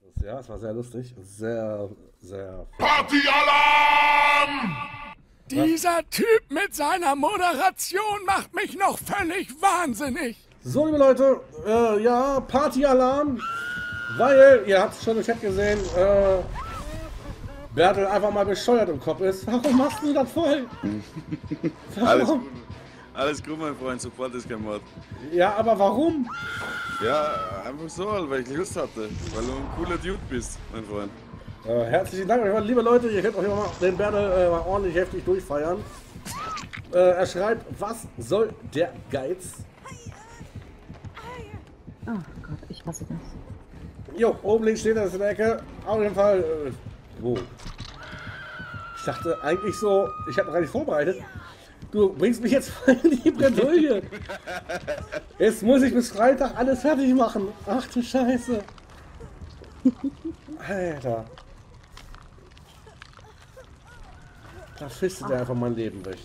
Ja, es war sehr lustig. Sehr, sehr. Partyalarm! Dieser Typ mit seiner Moderation macht mich noch völlig wahnsinnig. So, liebe Leute, ja, Partyalarm. Weil, ihr habt es schon im Chat gesehen, Bertel einfach mal bescheuert im Kopf ist. Warum machst du das voll? Warum? Alles gut, mein Freund, sofort ist kein Mord. Ja, aber warum? Ja, einfach so, weil ich Lust hatte. Weil du ein cooler Dude bist, mein Freund. Herzlichen Dank, liebe Leute, ihr könnt euch mal den Bertel mal ordentlich heftig durchfeiern. Er schreibt, was soll der Geiz? Oh Gott, ich hasse das. Jo, oben links steht das in der Ecke. Auf jeden Fall, wo? Ich dachte eigentlich so, ich habe gar nicht vorbereitet. Du bringst mich jetzt voll in die Bredouille. Jetzt muss ich bis Freitag alles fertig machen. Ach du Scheiße. Alter. Da fistet er einfach mein Leben weg.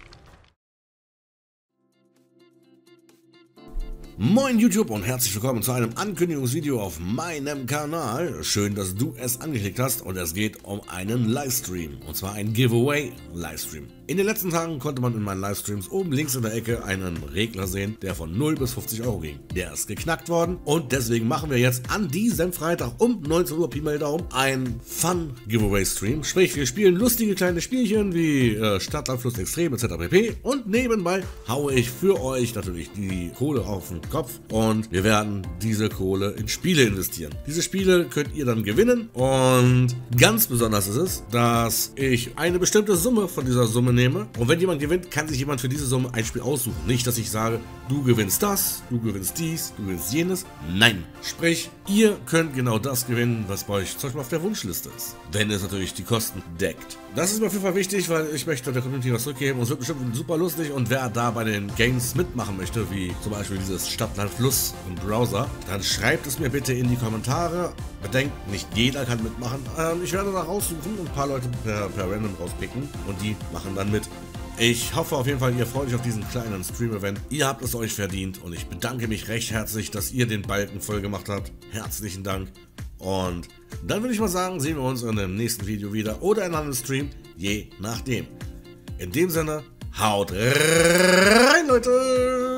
Moin YouTube und herzlich willkommen zu einem Ankündigungsvideo auf meinem Kanal. Schön, dass du es angeklickt hast und es geht um einen Livestream und zwar ein Giveaway Livestream. In den letzten Tagen konnte man in meinen Livestreams oben links in der Ecke einen Regler sehen, der von 0 bis 50 Euro ging. Der ist geknackt worden und deswegen machen wir jetzt an diesem Freitag um 19 Uhr Pi mal Daumen einen Fun Giveaway Stream. Sprich, wir spielen lustige kleine Spielchen wie Stadt, Land, Fluss, Extrem etc. pp. Und nebenbei haue ich für euch natürlich die Kohle auf den Kopf und wir werden diese Kohle in Spiele investieren. Diese Spiele könnt ihr dann gewinnen und ganz besonders ist es, dass ich eine bestimmte Summe von dieser Summe nehme und wenn jemand gewinnt, kann sich jemand für diese Summe ein Spiel aussuchen. Nicht, dass ich sage, du gewinnst das, du gewinnst dies, du gewinnst jenes. Nein. Sprich, ihr könnt genau das gewinnen, was bei euch zum Beispiel auf der Wunschliste ist. Wenn es natürlich die Kosten deckt. Das ist mir auf jeden Fall wichtig, weil ich möchte der Community was zurückgeben und es wird bestimmt super lustig und wer da bei den Games mitmachen möchte, wie zum Beispiel dieses Stadt, Land, Fluss im Browser, dann schreibt es mir bitte in die Kommentare. Bedenkt, nicht jeder kann mitmachen. Ich werde da raussuchen und ein paar Leute per Random rauspicken und die machen dann mit. Ich hoffe auf jeden Fall, ihr freut euch auf diesen kleinen Stream-Event. Ihr habt es euch verdient und ich bedanke mich recht herzlich, dass ihr den Balken voll gemacht habt. Herzlichen Dank. Und dann würde ich mal sagen, sehen wir uns in dem nächsten Video wieder oder in einem Stream, je nachdem. In dem Sinne, haut rein, Leute!